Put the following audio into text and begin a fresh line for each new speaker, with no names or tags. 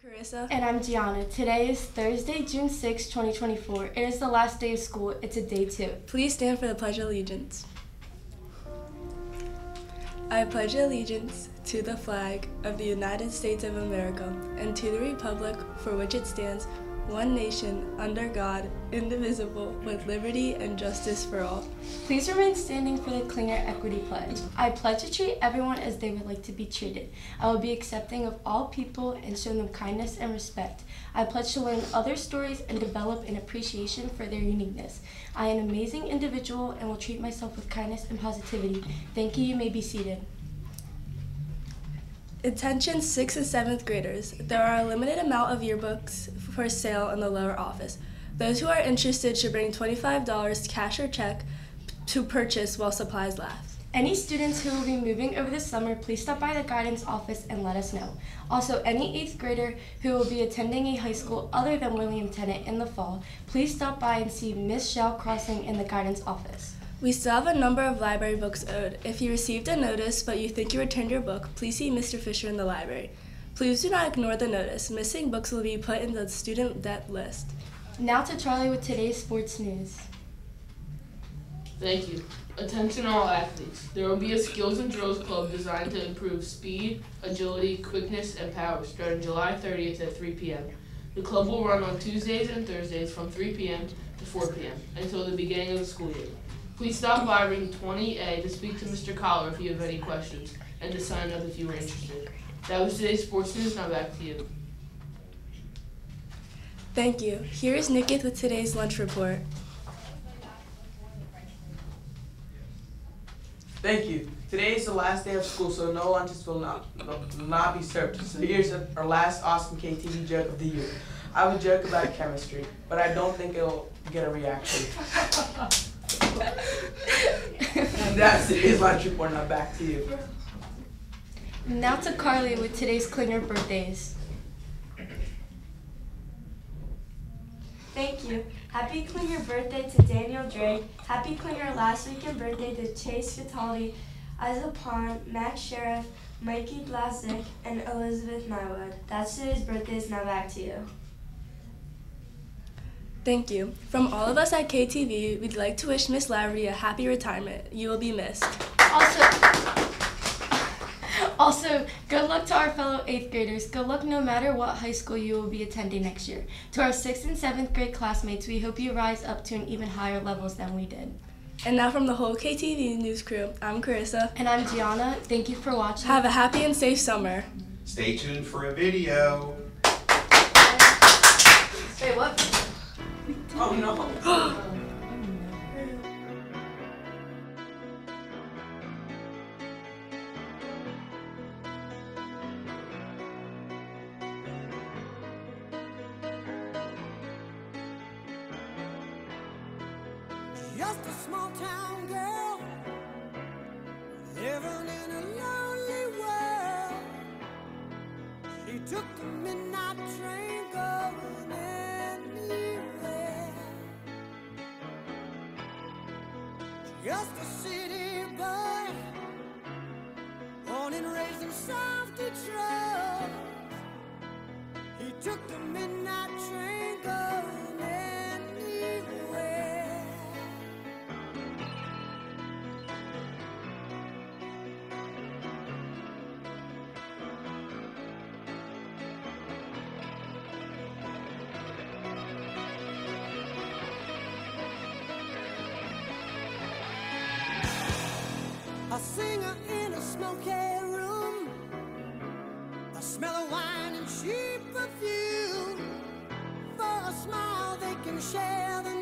Carissa.
And I'm Gianna. Today is Thursday, June 6, 2024. It is the last day of school. It's a day 2.
Please stand for the Pledge of Allegiance. I pledge allegiance to the flag of the United States of America and to the republic for which it stands, one nation, under God, indivisible, with liberty and justice for all.
Please remain standing for the Klinger Equity Pledge. I pledge to treat everyone as they would like to be treated. I will be accepting of all people and show them kindness and respect. I pledge to learn other stories and develop an appreciation for their uniqueness. I am an amazing individual and will treat myself with kindness and positivity. Thank you. You may be seated.
Attention 6th and 7th graders. There are a limited amount of yearbooks for sale in the lower office. Those who are interested should bring $25 cash or check to purchase while supplies last.
Any students who will be moving over the summer, please stop by the guidance office and let us know. Also, any 8th grader who will be attending a high school other than William Tennant in the fall, please stop by and see Miss Shell Crossing in the guidance office.
We still have a number of library books owed. If you received a notice but you think you returned your book, please see Mr. Fisher in the library. Please do not ignore the notice. Missing books will be put in the student debt list.
Now to Charlie with today's sports news.
Thank you. Attention all athletes. There will be a skills and drills club designed to improve speed, agility, quickness, and power starting July 30th at 3 p.m. The club will run on Tuesdays and Thursdays from 3 p.m. to 4 p.m. until the beginning of the school year. Please stop by ring 20A to speak to Mr. Collar if you have any questions and to sign up if you are interested. That was today's sports news. Now back to you.
Thank you. Here is Nikith with today's lunch report.
Thank you. Today is the last day of school, so no lunches will not be served. So here's our last awesome KTV joke of the year. I would joke about chemistry, but I don't think it'll get a reaction. And that's today's lunch report. Now back to you.
Now to Carly with today's Klinger birthdays.
Thank you. Happy Klinger birthday to Daniel Drake. Happy Klinger last weekend birthday to Chase Cataldi, Isa Pond, Max Sheriff, Mikey Blasick, and Elizabeth Nywood. That's today's birthdays. Now back to you.
Thank you. From all of us at KTV, we'd like to wish Miss Laverty a happy retirement. You will be missed.
Also, good luck to our fellow 8th graders. Good luck no matter what high school you will be attending next year. To our 6th and 7th grade classmates, we hope you rise up to an even higher levels than we did.
And now from the whole KTV news crew, I'm Carissa.
And I'm Gianna. Thank you for watching.
Have a happy and safe summer.
Stay tuned for a video.
Wait, what?
Oh no.
Just a small town girl living in a lonely world. She took the midnight train going anywhere. Just a city boy, born and raised in South Detroit. He took the midnight train going anywhere. A singer in a smoky room, a smell of wine and cheap perfume. For a smile they can share the